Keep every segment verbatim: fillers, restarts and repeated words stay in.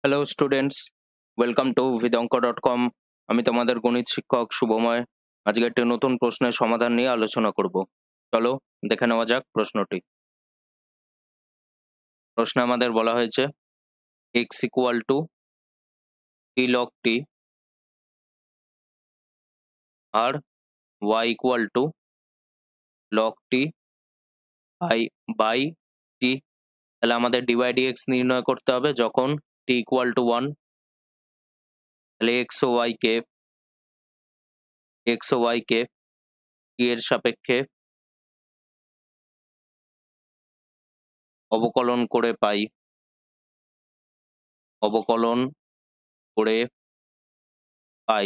Hello students, welcome to ভিদঙ্ক dot com. আমি তোমাদের গণিত শিক্ষক শুভময়। আজকে একটি নতুন প্রশ্নের সমাধান নিয়ে আলোচনা করব। চলো দেখে নেওয়া যাক প্রশ্নটি। প্রশ্নে আমাদের বলা হয়েছে x equal to t log t আর y equal to log t by by t. তাহলে আমাদের ডিওয়াই ডিএক্স নির্ণয় করতে হবে যখন টি ইকুয়াল টু ওয়ান। তাহলে এক্স ও ওয়াই কে এক্স ও ওয়াই কে টি এর সাপেক্ষে অবকলন করে পাই অবকলন করে পাই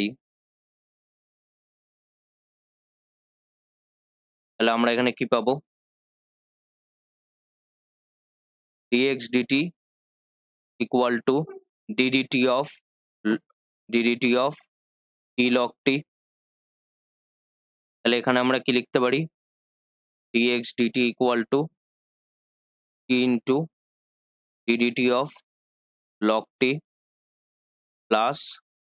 তাহলে আমরা এখানে কি পাবো? dx dt equal to ddt of ddt of t log t। তাহলে এখানে আমরা কি লিখতে পারি? dx dt equal to t into ddt of log t plus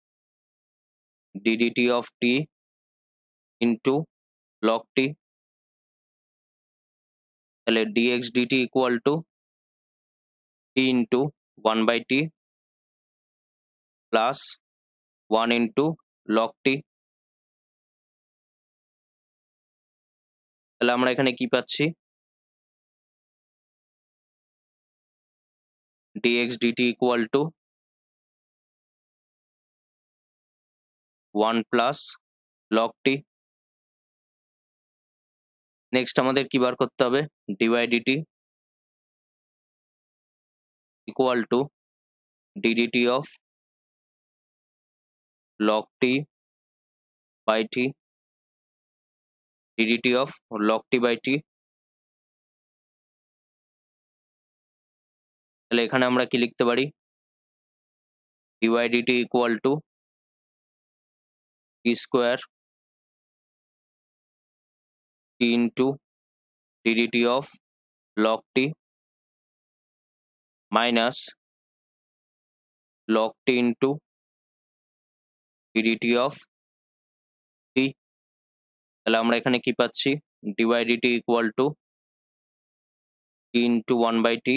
ddt of t into log t। তাহলে dx dt equal to t into one by t plus one into log t। তাহলে আমরা এখানে কি পাচ্ছি? dx dt equal to one plus log t। Next আমাদের কি বার করতে হবে? dy dt equal to ddt of log t by t ddt of log t by t। তাহলে এখানে আমরা কি লিখতে পারি? dy dt equal to t square t into ddt of log t minus log t into ddt of t। তাহলে আমরা এখানে কি পাচ্ছি? dy dt equal to t into one by t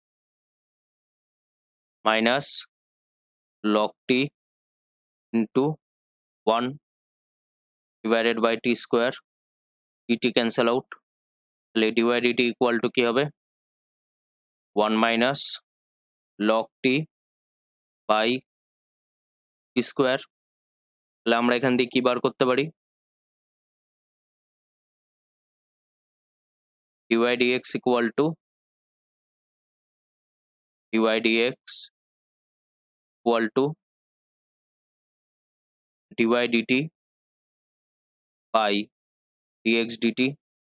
minus log t into one divided by t square। dt cancel out। তাহলে dy dt equal to কি হবে? one minus log t by t square। তাহলে আমরা এখান দিয়ে কি বার করতে পারি? dy dx equal to dy dx equal to dy dt by dx dt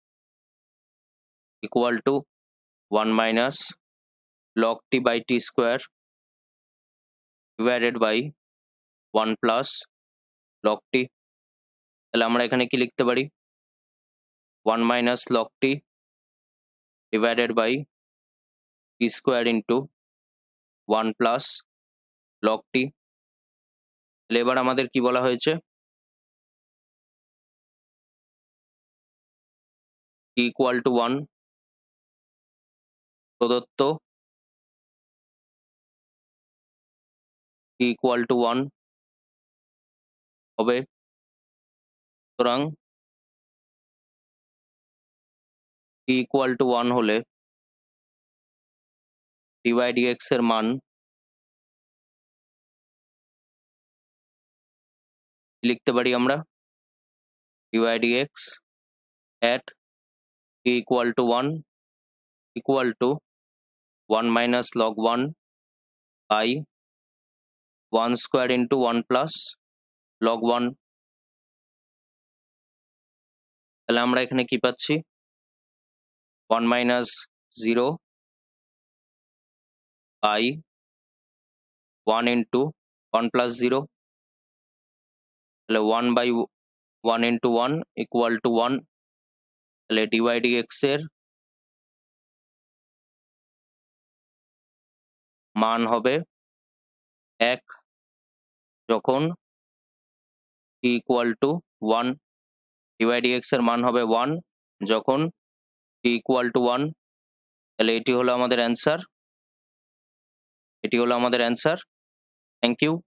equal to one minus log t by t square divided by one plus log t। তাহলে আমরা এখানে কি লিখতে পারি? one minus log t divided by t square into one plus log t। তাহলে এবার আমাদের কি বলা হয়েছে? t equal to one প্রদত্ত t equal to one হবে। সুতরাং t equal to one হলে dy dx এর মান লিখতে পারি আমরা? dy dx at t equal to one equal to one minus log one by one square into one plus log one। তাহলে আমরা এখানে কি পাচ্ছি? one minus zero by one into one plus zero। তাহলে one by one into one equal to one। তাহলে dy dx এর মান হবে এক যখন t equal to one, dy dx এর মান হবে ওয়ান যখন টি ইকুয়াল টু ওয়ান। তাহলে এটি হলো আমাদের অ্যান্সার, এটি হলো আমাদের অ্যান্সার। Thank you.